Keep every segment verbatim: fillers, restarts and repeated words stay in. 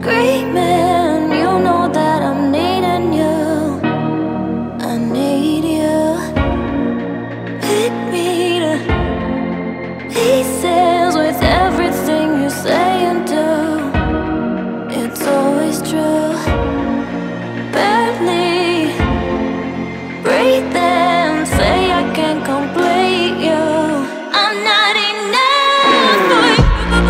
screaming. You know that I'm needing you. I need you. Pick me to pieces with everything you say and do. It's always true. Barely breathe and say I can't complete you. I'm not enough for you.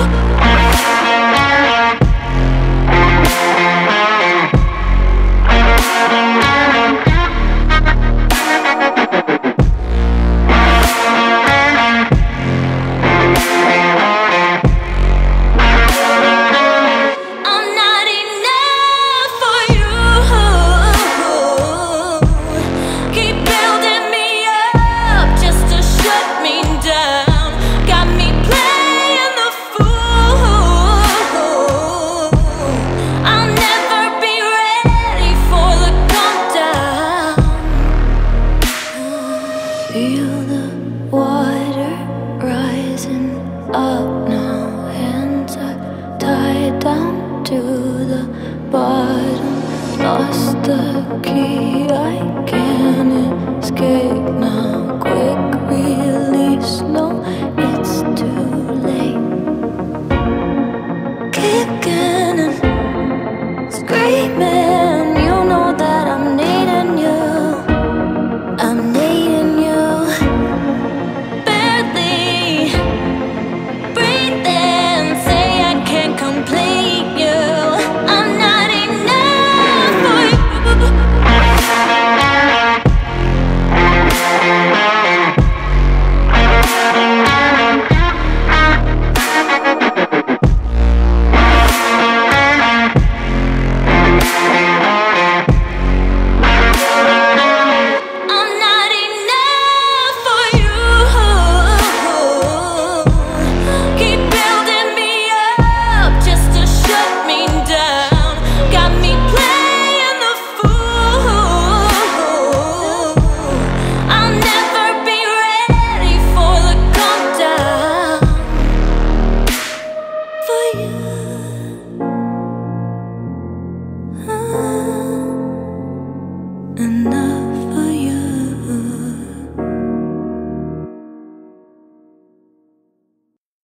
I'm not enough for you. Keep building me up just to shut me down. Got me playing the fool. I'll never be ready for the countdown. Feel the water rising up now. Hands are tied down to the bottom. Lost the key, I can't escape now. Quick release, no